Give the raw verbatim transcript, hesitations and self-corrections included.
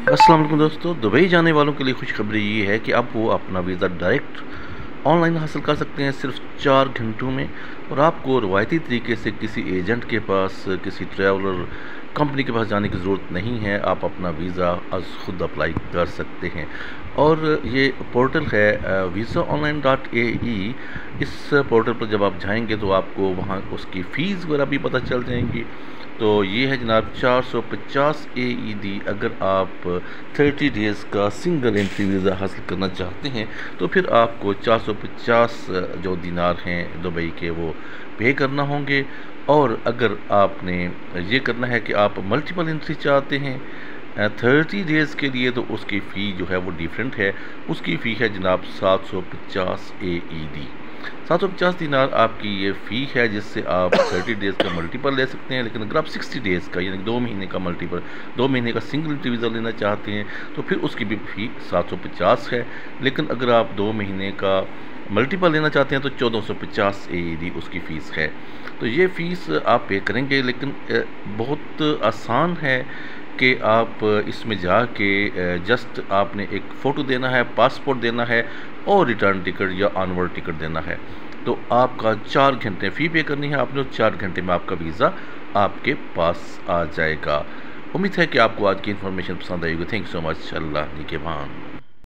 अस्सलाम वालेकुम दोस्तों। दुबई जाने वालों के लिए खुशखबरी ये है कि अब वो अपना वीज़ा डायरेक्ट ऑनलाइन हासिल कर सकते हैं सिर्फ चार घंटों में। और आपको रवायती तरीके से किसी एजेंट के पास, किसी ट्रैवलर कंपनी के पास जाने की ज़रूरत नहीं है। आप अपना वीज़ा आज खुद अप्लाई कर सकते हैं। और ये पोर्टल है visa online dot A E. इस पोर्टल पर जब आप जाएंगे तो आपको वहाँ उसकी फ़ीस वगैरह भी पता चल जाएंगी। तो ये है जनाब चार सौ पचास ए ई डी। अगर आप थर्टी डेज़ का सिंगल एंट्री वीज़ा हासिल करना चाहते हैं तो फिर आपको चार सौ पचास जो दिनार हैं दुबई के वो पे करना होंगे। और अगर आपने ये करना है कि आप मल्टीपल एंट्री चाहते हैं थर्टी डेज़ के लिए तो उसकी फ़ी जो है वो डिफरेंट है। उसकी फ़ी है जनाब सात सौ पचास ए ई डी। सात सौ पचास दिनार आपकी ये फ़ी है जिससे आप थर्टी डेज़ का मल्टीपल ले सकते हैं। लेकिन अगर आप सिक्सटी डेज़ का यानी दो महीने का मल्टीपल, दो महीने का सिंगल एंट्री वीज़ा लेना चाहते हैं तो फिर उसकी भी फ़ी सात सौ पचास है। लेकिन अगर आप दो महीने का मल्टीपल लेना चाहते हैं तो चौदह सौ पचास ए ई डी उसकी फ़ीस है। तो ये फ़ीस आप पे करेंगे। लेकिन बहुत आसान है कि आप इसमें जाके जस्ट आपने एक फ़ोटो देना है, पासपोर्ट देना है और रिटर्न टिकट या ऑनवर्ड टिकट देना है। तो आपका चार घंटे फ़ी पे करनी है आपने और चार घंटे में आपका वीज़ा आपके पास आ जाएगा। उम्मीद है कि आपको आज की इन्फॉर्मेशन पसंद आई होगी। Thank you so much. अल्लाह निगहबान।